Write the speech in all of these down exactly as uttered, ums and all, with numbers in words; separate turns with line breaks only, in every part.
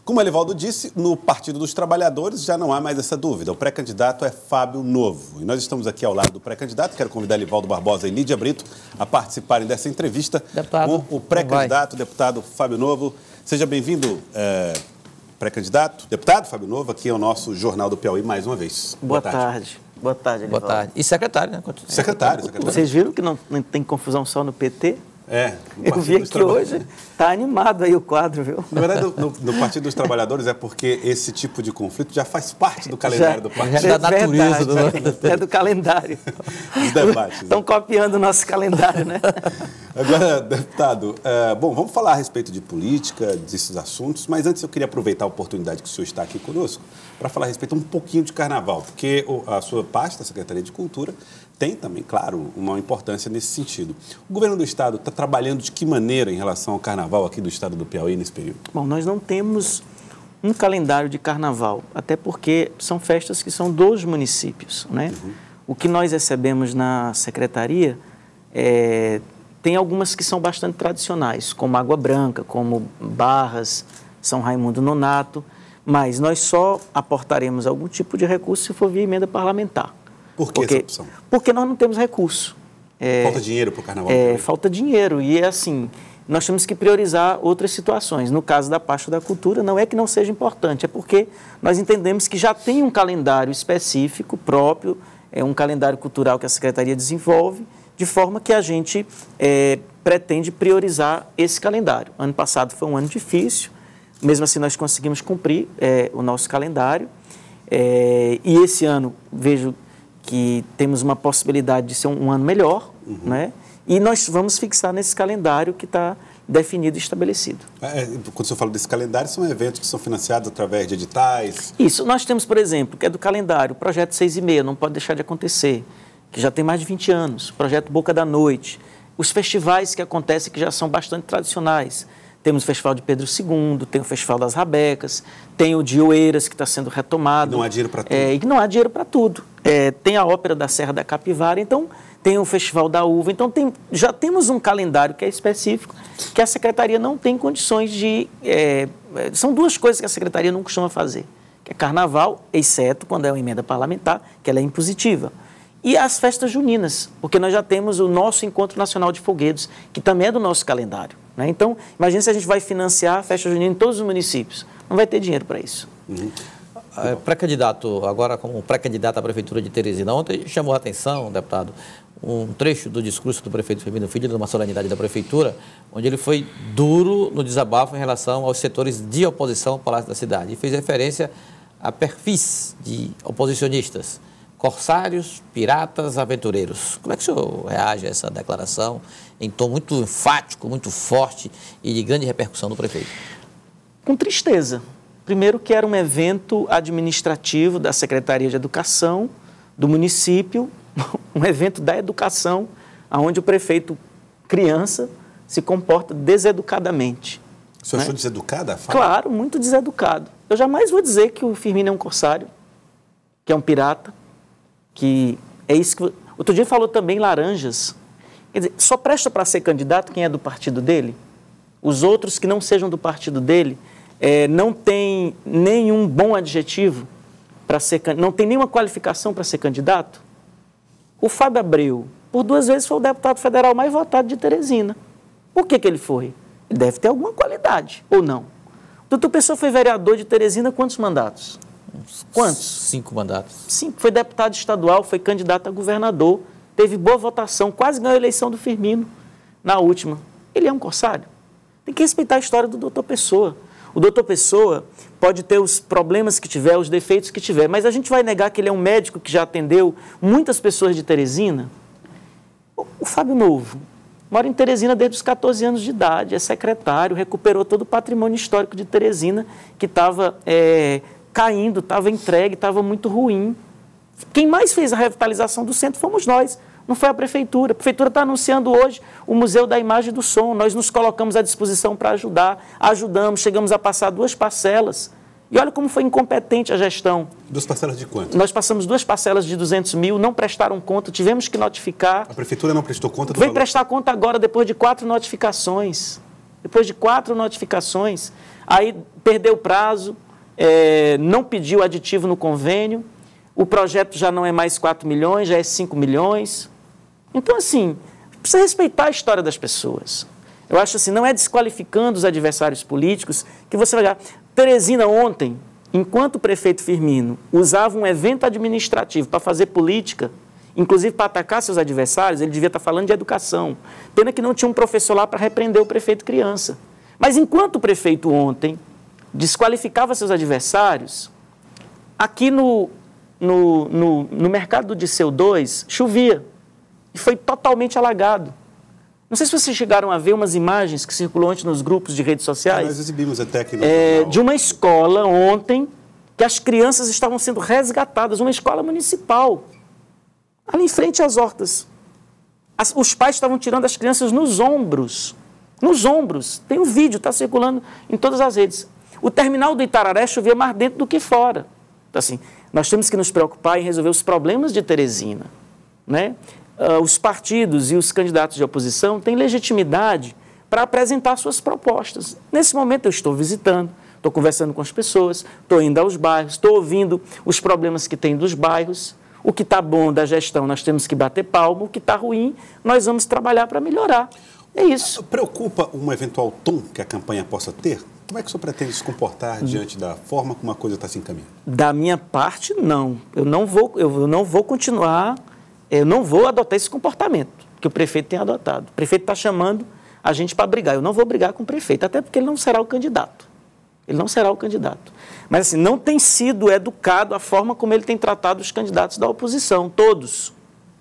Como o Elivaldo disse, no Partido dos Trabalhadores já não há mais essa dúvida. O pré-candidato é Fábio Novo. E nós estamos aqui ao lado do pré-candidato. Quero convidar Elivaldo Barbosa e Lídia Brito a participarem dessa entrevista
deputado,
com o pré-candidato, deputado Fábio Novo. Seja bem-vindo, é, pré-candidato, deputado Fábio Novo, aqui ao nosso Jornal do Piauí mais uma vez.
Boa, Boa tarde. tarde. Boa tarde, Elivaldo.
Boa tarde. E secretário, né?
Secretário, secretário.
Vocês viram que não, não tem confusão só no P T?
É.
Eu vi aqui hoje, está animado aí o quadro, viu?
Na verdade, no, no Partido dos Trabalhadores é porque esse tipo de conflito já faz parte do calendário já, do partido.
É da natureza.
Do... É do calendário.
Os debates.
Estão né? copiando o nosso calendário, né?
Agora, deputado, é, bom, vamos falar a respeito de política, desses assuntos, mas antes eu queria aproveitar a oportunidade que o senhor está aqui conosco para falar a respeito um pouquinho de carnaval, porque a sua pasta, a Secretaria de Cultura, tem também, claro, uma importância nesse sentido. O governo do Estado está trabalhando de que maneira em relação ao carnaval aqui do Estado do Piauí nesse período?
Bom, nós não temos um calendário de carnaval, até porque são festas que são dos municípios, né? Uhum. O que nós recebemos na Secretaria, é, tem algumas que são bastante tradicionais, como Água Branca, como Barras, São Raimundo Nonato, mas nós só aportaremos algum tipo de recurso se for via emenda parlamentar.
Por que
porque,
essa opção?
Porque nós não temos recurso.
É, falta dinheiro para o carnaval?
É, falta dinheiro. E é assim, nós temos que priorizar outras situações. No caso da pasta da cultura, não é que não seja importante, é porque nós entendemos que já tem um calendário específico, próprio, é um calendário cultural que a Secretaria desenvolve, de forma que a gente é, pretende priorizar esse calendário. Ano passado foi um ano difícil, mesmo assim nós conseguimos cumprir é, o nosso calendário. É, e esse ano, vejo que temos uma possibilidade de ser um, um ano melhor, uhum. né? E nós vamos fixar nesse calendário que está definido e estabelecido.
É, quando você fala desse calendário, são eventos que são financiados através de editais?
Isso. Nós temos, por exemplo, que é do calendário, o Projeto seis e meia, não pode deixar de acontecer, que já tem mais de vinte anos, o Projeto Boca da Noite, os festivais que acontecem que já são bastante tradicionais. Temos o Festival de Pedro segundo, tem o Festival das Rabecas, tem o de Oeiras, que está sendo retomado.
E não há dinheiro para tudo.
É, e não há dinheiro para tudo. É, tem a Ópera da Serra da Capivara, então tem o Festival da Uva. Então tem, já temos um calendário que é específico, que a Secretaria não tem condições de... É, são duas coisas que a Secretaria não costuma fazer, que é Carnaval, exceto quando é uma emenda parlamentar, que ela é impositiva. E as festas juninas, porque nós já temos o nosso Encontro Nacional de Fogueiros, que também é do nosso calendário, né? Então, imagine se a gente vai financiar a festa junina em todos os municípios. Não vai ter dinheiro para isso.
Uhum.
É, pré-candidato, agora como pré-candidato à Prefeitura de Teresina, ontem chamou a atenção, deputado, um trecho do discurso do prefeito Firmino Filho, numa solenidade da Prefeitura, onde ele foi duro no desabafo em relação aos setores de oposição ao Palácio da Cidade e fez referência a perfis de oposicionistas, corsários, piratas, aventureiros. Como é que o senhor reage a essa declaração em tom muito enfático, muito forte e de grande repercussão do prefeito?
Com tristeza. Primeiro que era um evento administrativo da Secretaria de Educação, do município, um evento da educação, onde o prefeito, criança, se comporta deseducadamente.
O senhor
né?
achou deseducada a fala?
Claro, muito deseducado. Eu jamais vou dizer que o Firmino é um corsário, que é um pirata, que é isso que... Outro dia falou também Laranjas. Quer dizer, só presta para ser candidato quem é do partido dele? Os outros que não sejam do partido dele é, não tem nenhum bom adjetivo para ser candidato, não tem nenhuma qualificação para ser candidato? O Fábio Abreu, por duas vezes, foi o deputado federal mais votado de Teresina. Por que que ele foi? Ele deve ter alguma qualidade, ou não? O doutor Pessoa foi vereador de Teresina quantos mandatos? Quantos?
Cinco mandatos.
Cinco. Foi deputado estadual, foi candidato a governador, teve boa votação, quase ganhou a eleição do Firmino na última. Ele é um corsário? Tem que respeitar a história do doutor Pessoa. O doutor Pessoa pode ter os problemas que tiver, os defeitos que tiver, mas a gente vai negar que ele é um médico que já atendeu muitas pessoas de Teresina? O, o Fábio Novo mora em Teresina desde os catorze anos de idade, é secretário, recuperou todo o patrimônio histórico de Teresina, que estava é, caindo, estava entregue, estava muito ruim. Quem mais fez a revitalização do centro fomos nós, não foi a Prefeitura. A Prefeitura está anunciando hoje o Museu da Imagem e do Som. Nós nos colocamos à disposição para ajudar, ajudamos, chegamos a passar duas parcelas. E olha como foi incompetente a gestão.
Duas parcelas de quanto?
Nós passamos duas parcelas de duzentos mil, não prestaram conta, tivemos que notificar.
A Prefeitura não prestou conta do
Vem
valor?
prestar conta agora, depois de quatro notificações. depois de quatro notificações, aí perdeu o prazo, é, não pediu aditivo no convênio, o projeto já não é mais quatro milhões, já é cinco milhões. Então, assim, precisa respeitar a história das pessoas. Eu acho assim, não é desqualificando os adversários políticos que você vai... Teresina ontem, enquanto o prefeito Firmino usava um evento administrativo para fazer política, inclusive para atacar seus adversários, ele devia estar falando de educação. Pena que não tinha um professor lá para repreender o prefeito criança. Mas enquanto o prefeito ontem desqualificava seus adversários, aqui no, no, no, no mercado do Disseu dois chovia e foi totalmente alagado. Não sei se vocês chegaram a ver umas imagens que circulam ontem nos grupos de redes sociais.
Nós exibimos até aqui no
é, de uma escola ontem que as crianças estavam sendo resgatadas, uma escola municipal, ali em frente às hortas. As, os pais estavam tirando as crianças nos ombros. Nos ombros. Tem um vídeo, está circulando em todas as redes. O terminal do Itararé chovia mais dentro do que fora. Então, assim, nós temos que nos preocupar em resolver os problemas de Teresina, né? Uh, os partidos e os candidatos de oposição têm legitimidade para apresentar suas propostas. Nesse momento eu estou visitando, estou conversando com as pessoas, estou indo aos bairros, estou ouvindo os problemas que tem dos bairros. O que está bom da gestão nós temos que bater palma, o que está ruim nós vamos trabalhar para melhorar. É isso.
Preocupa um eventual tom que a campanha possa ter? Como é que o senhor pretende se comportar diante da forma como a coisa está se encaminhando? Da
minha parte, não. Eu não vou, eu não vou continuar... Eu não vou adotar esse comportamento que o prefeito tem adotado. O prefeito está chamando a gente para brigar. Eu não vou brigar com o prefeito, até porque ele não será o candidato. Ele não será o candidato. Mas, assim, não tem sido educado a forma como ele tem tratado os candidatos da oposição, todos.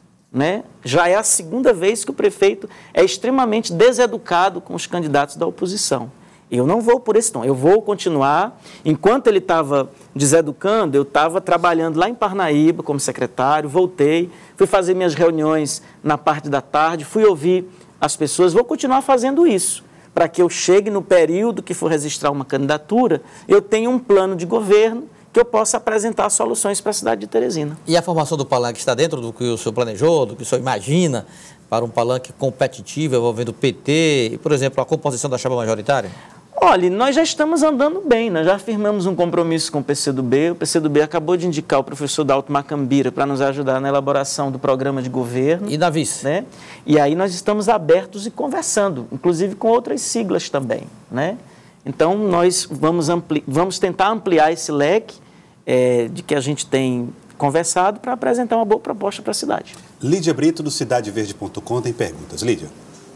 Né? Já é a segunda vez que o prefeito é extremamente deseducado com os candidatos da oposição. Eu não vou por esse tom, eu vou continuar. Enquanto ele estava deseducando, eu estava trabalhando lá em Parnaíba como secretário, voltei, fui fazer minhas reuniões na parte da tarde, fui ouvir as pessoas, vou continuar fazendo isso, para que eu chegue no período que for registrar uma candidatura, eu tenha um plano de governo que eu possa apresentar soluções para a cidade de Teresina.
E a formação do palanque está dentro do que o senhor planejou, do que o senhor imagina para um palanque competitivo envolvendo o P T e, por exemplo, a composição da chapa majoritária?
Olha, nós já estamos andando bem, nós já firmamos um compromisso com o P C do B, o P C do B acabou de indicar o professor Dalto Macambira para nos ajudar na elaboração do programa de governo.
E da vice?
Né? E aí nós estamos abertos e conversando, inclusive com outras siglas também, né? Então, nós vamos, ampli vamos tentar ampliar esse leque é, de que a gente tem conversado para apresentar uma boa proposta para a cidade.
Lídia Brito, do cidade verde ponto com, tem perguntas. Lídia.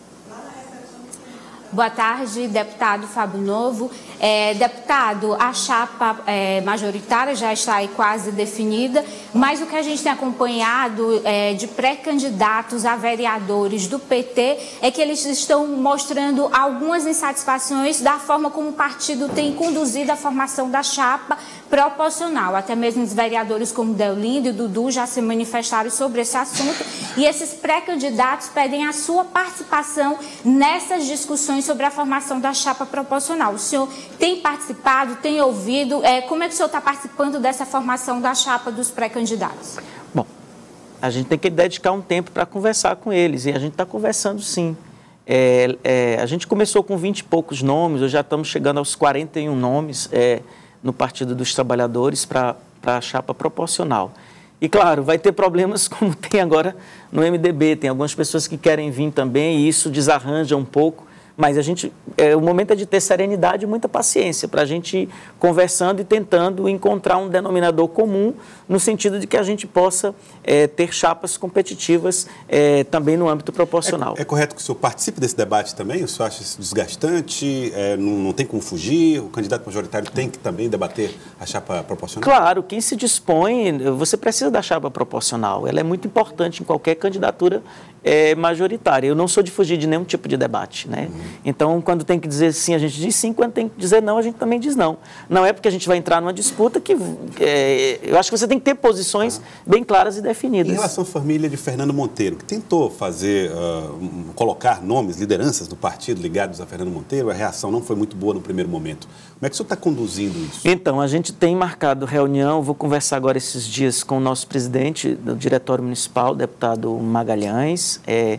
Boa tarde, deputado Fábio Novo. É, deputado, a chapa é, majoritária já está aí quase definida, mas o que a gente tem acompanhado é, de pré-candidatos a vereadores do P T é que eles estão mostrando algumas insatisfações da forma como o partido tem conduzido a formação da chapa proporcional. Até mesmo os vereadores como Deolindo e Dudu já se manifestaram sobre esse assunto e esses pré-candidatos pedem a sua participação nessas discussões sobre a formação da chapa proporcional. O senhor tem participado, tem ouvido? É, como é que o senhor está participando dessa formação da chapa dos pré-candidatos?
Bom, a gente tem que dedicar um tempo para conversar com eles, e a gente está conversando sim. É, é, a gente começou com vinte e poucos nomes, hoje já estamos chegando aos quarenta e um nomes é, no Partido dos Trabalhadores para a chapa proporcional. E, claro, vai ter problemas como tem agora no M D B, tem algumas pessoas que querem vir também e isso desarranja um pouco. Mas a gente, é, o momento é de ter serenidade e muita paciência para a gente ir conversando e tentando encontrar um denominador comum no sentido de que a gente possa é, ter chapas competitivas é, também no âmbito proporcional.
É, é correto que o senhor participe desse debate também? O senhor acha isso desgastante? É, não, não tem como fugir? O candidato majoritário tem que também debater a chapa proporcional?
Claro, quem se dispõe, você precisa da chapa proporcional. Ela é muito importante em qualquer candidatura é, majoritária. Eu não sou de fugir de nenhum tipo de debate, né? Uhum. Então, quando tem que dizer sim, a gente diz sim. Quando tem que dizer não, a gente também diz não. Não é porque a gente vai entrar numa disputa que... É, eu acho que você tem que ter posições ah. bem claras e definidas.
Em relação à família de Fernando Monteiro, que tentou fazer, uh, um, colocar nomes, lideranças do partido ligados a Fernando Monteiro, a reação não foi muito boa no primeiro momento. Como é que o senhor está conduzindo isso?
Então, a gente tem marcado reunião, vou conversar agora esses dias com o nosso presidente do Diretório Municipal, deputado Magalhães, é,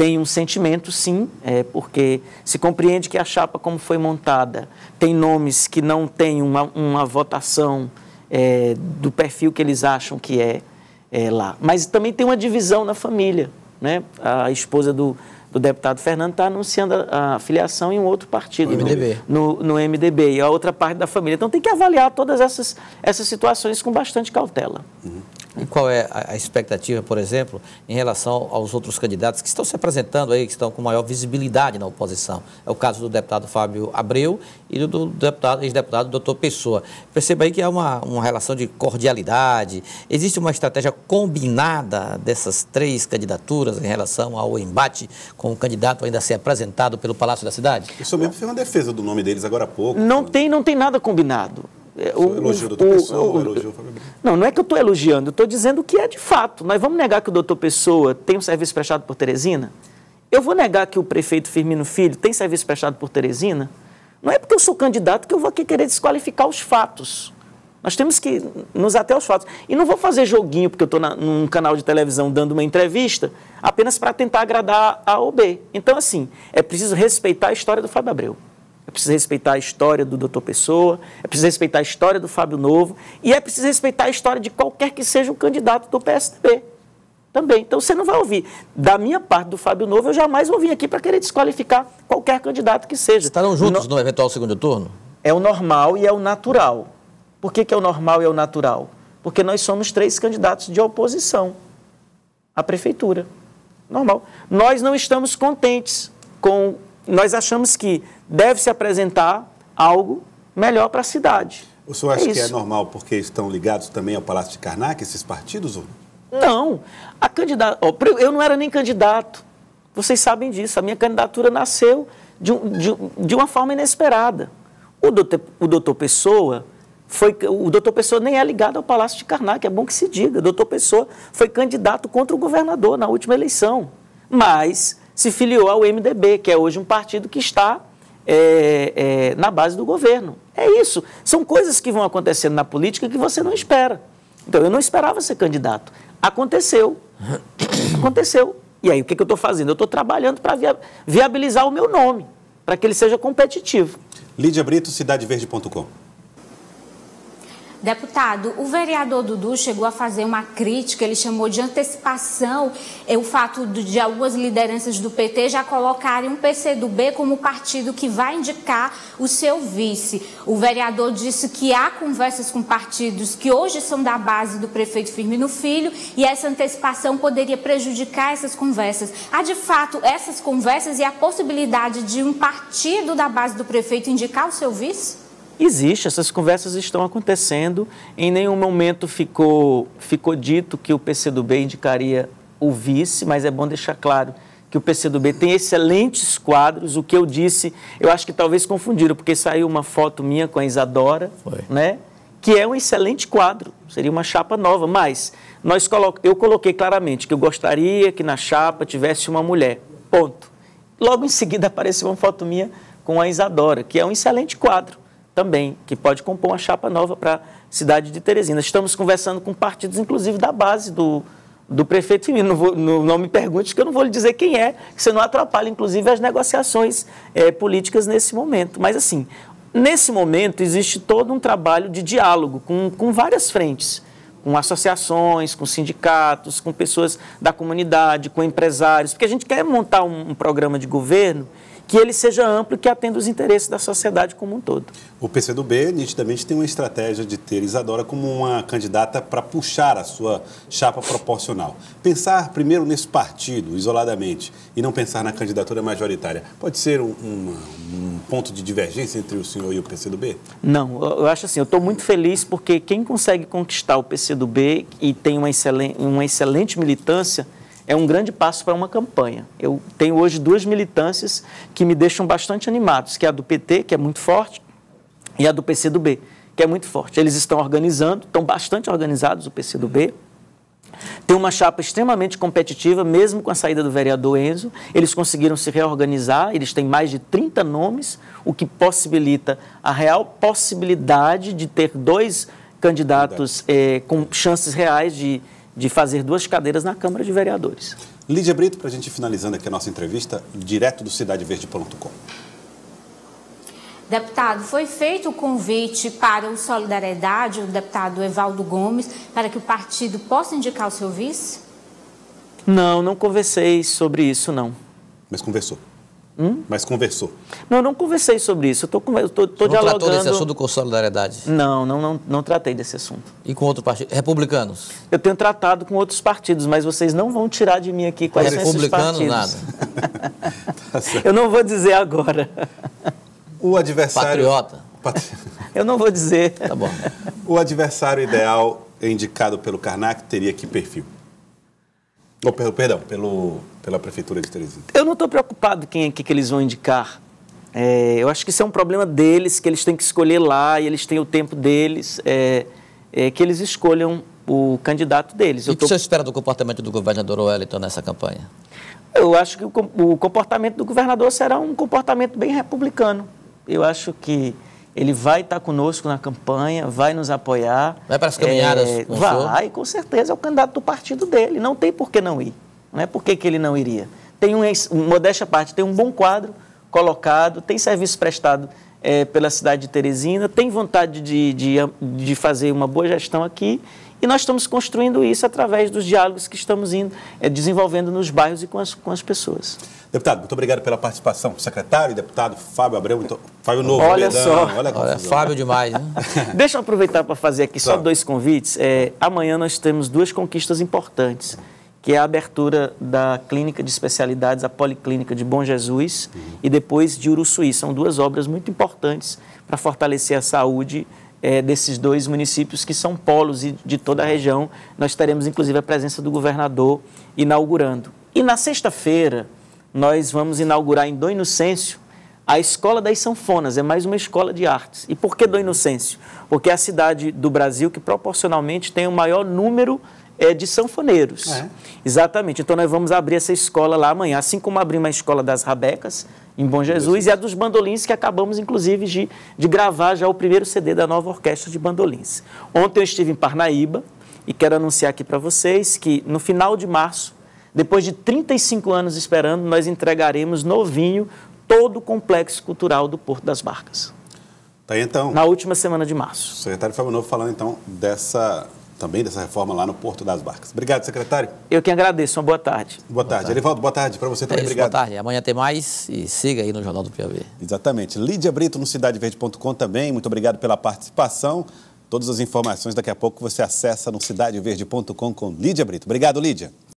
tem um sentimento, sim, é, porque se compreende que a chapa, como foi montada, tem nomes que não têm uma, uma votação é, do perfil que eles acham que é, é lá. Mas também tem uma divisão na família, né? A esposa do, do deputado Fernando está anunciando a, a filiação em um outro partido,
no M D B.
No, no M D B, e a outra parte da família. Então tem que avaliar todas essas, essas situações com bastante cautela.
Uhum. E qual é a expectativa, por exemplo, em relação aos outros candidatos que estão se apresentando aí, que estão com maior visibilidade na oposição? É o caso do deputado Fábio Abreu e do, do deputado, ex-deputado doutor Pessoa. Perceba aí que há uma, uma relação de cordialidade. Existe uma estratégia combinada dessas três candidaturas em relação ao embate com o candidato ainda a ser apresentado pelo Palácio da Cidade?
Eu só mesmo fiz uma defesa do nome deles agora há pouco.
Não tem, não tem nada combinado.
O elogio do doutor Pessoa, o, o, elogio do Fábio Abreu.
Não, não é que eu estou elogiando, eu estou dizendo que é de fato. Nós vamos negar que o doutor Pessoa tem um serviço prestado por Teresina? Eu vou negar que o prefeito Firmino Filho tem serviço prestado por Teresina? Não é porque eu sou candidato que eu vou aqui querer desqualificar os fatos. Nós temos que nos ater aos fatos. E não vou fazer joguinho porque eu estou num canal de televisão dando uma entrevista apenas para tentar agradar A ou B. Então, assim, é preciso respeitar a história do Fábio Abreu. É preciso respeitar a história do doutor Pessoa, é preciso respeitar a história do Fábio Novo e é preciso respeitar a história de qualquer que seja o candidato do P S D B também. Então, você não vai ouvir. Da minha parte, do Fábio Novo, eu jamais vou vir aqui para querer desqualificar qualquer candidato que seja.
Estarão juntos no, no eventual segundo turno?
É o normal e é o natural. Por que que é o normal e é o natural? Porque nós somos três candidatos de oposição à prefeitura. Normal. Nós não estamos contentes com... Nós achamos que deve se apresentar algo melhor para a cidade.
O senhor acha
é
que é normal porque estão ligados também ao Palácio de Karnak, esses partidos? Ou...
Não. A candidata... Eu não era nem candidato. Vocês sabem disso. A minha candidatura nasceu de, um, de, de uma forma inesperada. O doutor, o doutor Pessoa... Foi, o doutor Pessoa nem é ligado ao Palácio de Karnak, é bom que se diga. O doutor Pessoa foi candidato contra o governador na última eleição, mas se filiou ao M D B, que é hoje um partido que está é, é, na base do governo. É isso. São coisas que vão acontecendo na política que você não espera. Então, eu não esperava ser candidato. Aconteceu. Aconteceu. E aí, o que, que eu estou fazendo? Eu estou trabalhando para via, viabilizar o meu nome, para que ele seja competitivo.
Lídia Brito, cidade verde ponto com.
Deputado, o vereador Dudu chegou a fazer uma crítica, ele chamou de antecipação é, o fato de, de algumas lideranças do P T já colocarem o P C do B como partido que vai indicar o seu vice. O vereador disse que há conversas com partidos que hoje são da base do prefeito Firmino Filho e essa antecipação poderia prejudicar essas conversas. Há de fato essas conversas e a possibilidade de um partido da base do prefeito indicar o seu vice?
Existe, essas conversas estão acontecendo. Em nenhum momento ficou, ficou dito que o P C do B indicaria o vice, mas é bom deixar claro que o P C do B tem excelentes quadros. O que eu disse, eu acho que talvez confundiram, porque saiu uma foto minha com a Isadora, né, que é um excelente quadro, seria uma chapa nova, mas nós colo... eu coloquei claramente que eu gostaria que na chapa tivesse uma mulher, ponto. Logo em seguida apareceu uma foto minha com a Isadora, que é um excelente quadro também, que pode compor uma chapa nova para a cidade de Teresina. Estamos conversando com partidos, inclusive, da base do, do prefeito Firmino. Não, vou, não, não me pergunte, que eu não vou lhe dizer quem é, que você não atrapalha, inclusive, as negociações é, políticas nesse momento. Mas, assim, nesse momento, existe todo um trabalho de diálogo com, com várias frentes, com associações, com sindicatos, com pessoas da comunidade, com empresários, porque a gente quer montar um, um programa de governo que ele seja amplo e que atenda os interesses da sociedade como um todo.
O P C do B, nitidamente, tem uma estratégia de ter Isadora como uma candidata para puxar a sua chapa proporcional. Pensar primeiro nesse partido, isoladamente, e não pensar na candidatura majoritária, pode ser um, um, um ponto de divergência entre o senhor e o P C do B?
Não, eu acho assim, eu estou muito feliz porque quem consegue conquistar o P C do B e tem uma excelente, uma excelente militância, é um grande passo para uma campanha. Eu tenho hoje duas militâncias que me deixam bastante animados, que é a do P T, que é muito forte, e a do P C do B, que é muito forte. Eles estão organizando, estão bastante organizados, o P C do B. Tem uma chapa extremamente competitiva, mesmo com a saída do vereador Enzo. Eles conseguiram se reorganizar, eles têm mais de trinta nomes, o que possibilita a real possibilidade de ter dois candidatos é, com chances reais de... de fazer duas cadeiras na Câmara de Vereadores.
Lídia Brito, para a gente ir finalizando aqui a nossa entrevista, direto do cidade verde ponto com.
Deputado, foi feito o convite para o Solidariedade, o deputado Evaldo Gomes, para que o partido possa indicar o seu vice?
Não, não conversei sobre isso, não.
Mas conversou?
Hum?
Mas conversou?
Não, não conversei sobre isso. Eu estou tô, tô
não
dialogando...
tratou desse assunto com Solidariedade?
Não, não, não, não tratei desse assunto.
E com outro partido? Republicanos?
Eu tenho tratado com outros partidos, mas vocês não vão tirar de mim aqui quais são esses partidos.
Republicanos,
nada.
Tá certo.
Eu não vou dizer agora.
O adversário...
Patriota?
Patri...
Eu não vou dizer.
Tá bom.
O adversário ideal indicado pelo Karnak teria que perfil? Oh, perdão, pelo, pela Prefeitura de Teresina.
Eu não estou preocupado quem é que, que eles vão indicar. É, eu acho que isso é um problema deles, que eles têm que escolher lá, e eles têm o tempo deles, é, é, que eles escolham o candidato deles.
E
eu
o que
tô...
você espera do comportamento do governador Wellington nessa campanha?
Eu acho que o, o comportamento do governador será um comportamento bem republicano. Eu acho que ele vai estar conosco na campanha, vai nos apoiar.
Vai para as caminhadas
é,
com o
Vai,
senhor?
com certeza, é o candidato do partido dele. Não tem por que não ir. Não é por que que ele não iria. Tem um, um, modéstia à parte, tem um bom quadro colocado, tem serviço prestado é, pela cidade de Teresina, tem vontade de, de, de fazer uma boa gestão aqui, e nós estamos construindo isso através dos diálogos que estamos indo, é, desenvolvendo nos bairros e com as, com as pessoas.
Deputado, muito obrigado pela participação. Secretário e deputado Fábio Abreu, muito... Fábio Novo.
Olha
Ledão,
só.
Olha,
Olha, Fábio demais, né?
Deixa eu aproveitar para fazer aqui só
Tá.
dois convites. É, amanhã nós temos duas conquistas importantes, que é a abertura da Clínica de Especialidades, a Policlínica de Bom Jesus, uhum. e depois de Uruçuí. São duas obras muito importantes para fortalecer a saúde é, desses dois municípios que são polos e de toda a região. Nós teremos, inclusive, a presença do governador inaugurando. E na sexta-feira, nós vamos inaugurar em Dom Inocêncio a Escola das Sanfonas, é mais uma escola de artes. E por que Dom Inocêncio? Porque é a cidade do Brasil que proporcionalmente tem o maior número é, de sanfoneiros. É. Exatamente. Então nós vamos abrir essa escola lá amanhã, assim como abrimos a Escola das Rabecas, em Bom Jesus, e a dos bandolins, que acabamos, inclusive, de, de gravar já o primeiro C D da nova orquestra de bandolins. Ontem eu estive em Parnaíba e quero anunciar aqui para vocês que no final de março, depois de trinta e cinco anos esperando, nós entregaremos novinho todo o complexo cultural do Porto das Barcas.
Tá aí, então.
Na última semana de março.
O secretário Fábio Novo falando, então, dessa, também dessa reforma lá no Porto das Barcas. Obrigado, secretário.
Eu que agradeço. Uma boa tarde.
Boa tarde. Boa Erivaldo, boa tarde para você também.
É isso,
obrigado.
Boa tarde. Amanhã tem mais e siga aí no Jornal do Piauí.
Exatamente. Lídia Brito no cidade verde ponto com também. Muito obrigado pela participação. Todas as informações daqui a pouco você acessa no cidade verde ponto com com Lídia Brito. Obrigado, Lídia.